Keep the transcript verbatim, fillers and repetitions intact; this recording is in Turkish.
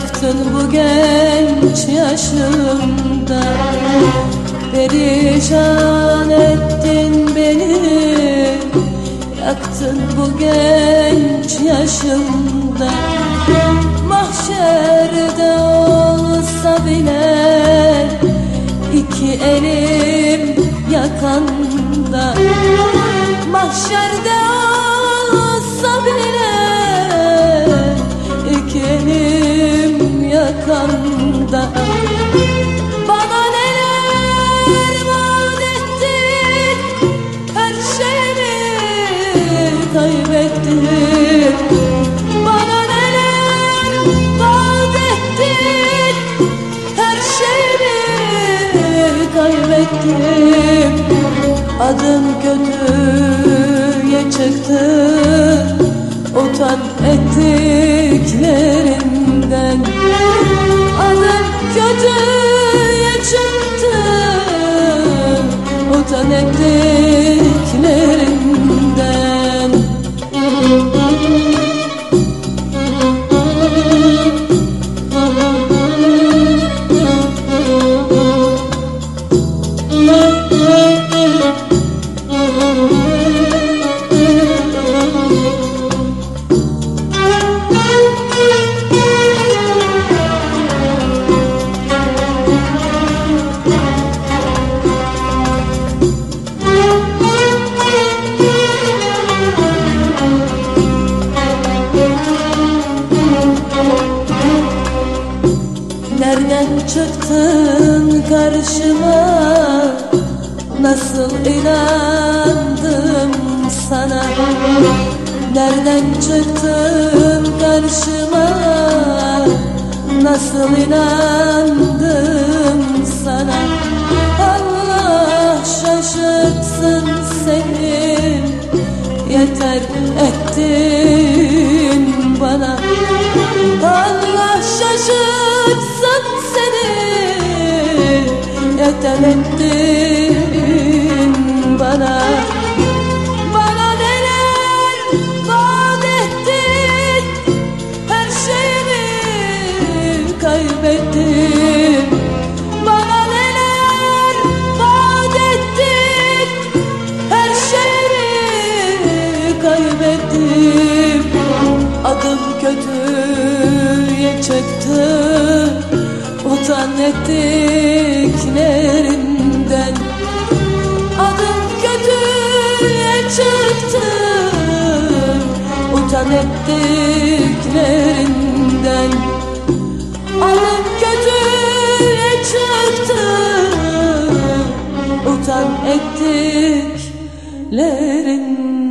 yaktın bu genç yaşımda, perişan ettin beni. Yaktın bu genç yaşımda, mahşerde olsa bile iki elim yakanda. Mahşerde olsa bile iki elim yakanda. Bana neler vaat ettin, her şeyimi kaybettim. Bana neler vaat ettin, her şeyimi kaybettim. Adım kötüye çıktı, utan ettiklerinden. Adım kötüye çıktı, utan ettiklerinden. Nereden çıktın karşıma, nasıl inandım sana? Nereden çıktın karşıma, nasıl inandım sana? Allah şaşırtsın seni, yeter ettin bana. Allah şaşırtsın seni, yeter ettin bana. Bana neler vaat ettin, her şeyimi kaybettim. Bana neler vaat ettin, her şeyimi kaybettim. Adım kötüye çıktı, utan ettiklerinden. Adım kötüye çıktı, utan ettiklerinden. Adım kötüye çıktı, utan ettiklerinden.